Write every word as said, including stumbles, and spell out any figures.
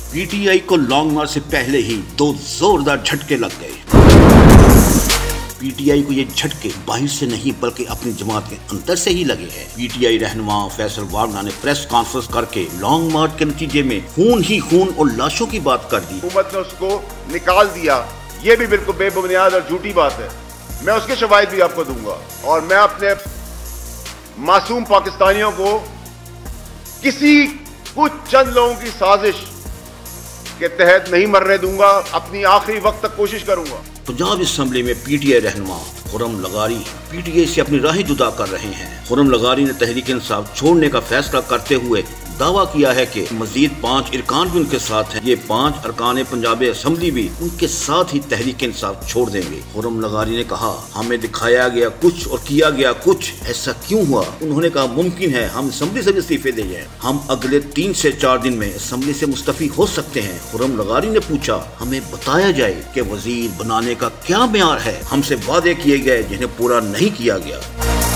PTI को long मार्च से पहले ही दो जोरदार झटके लग गए। पीटीआई को ये झटके बाहर से नहीं बल्कि अपनी जमात के अंदर से ही लगे हैं। पीटीआई रहनुमा फैसल वावना ने प्रेस कॉन्फ्रेंस करके लॉन्ग मार्च के नतीजे में खून ही खून और लाशों की बात कर दी। हुकूमत ने उसको निकाल दिया, ये भी बिल्कुल बेबुनियाद और झूठी बात है। मैं उसके शवाहिद भी आपको दूंगा और मैं अपने मासूम पाकिस्तानियों को किसी कुछ चंद लोगों की साजिश के तहत नहीं मरने दूंगा। अपनी आखिरी वक्त तक कोशिश करूंगा। पंजाब असेंबली में पीटीआई रहनुमा खुर्रम लगारी पीटीआई से अपनी राहें जुदा कर रहे हैं। खुर्रम लगारी ने तहरीक इंसाफ छोड़ने का फैसला करते हुए दावा किया है कि मजीद पांच अरकान भी उनके साथ हैं। ये पांच अरकान पंजाब असेंबली भी उनके साथ ही तहरीक इंसाफ छोड़ देंगे। खुर्रम लगारी ने कहा, हमें दिखाया गया कुछ और किया गया कुछ, ऐसा क्यों हुआ? उन्होंने कहा, मुमकिन है हम असेंबली से इस्तीफे दे जाएं। हम अगले तीन से चार दिन में असेंबली से मुस्तफी हो सकते हैं। खुर्रम लगारी ने पूछा, हमें बताया जाए कि वजीर बनाने का क्या म्यार है? हमसे वादे किए गए जिन्हें पूरा नहीं किया गया।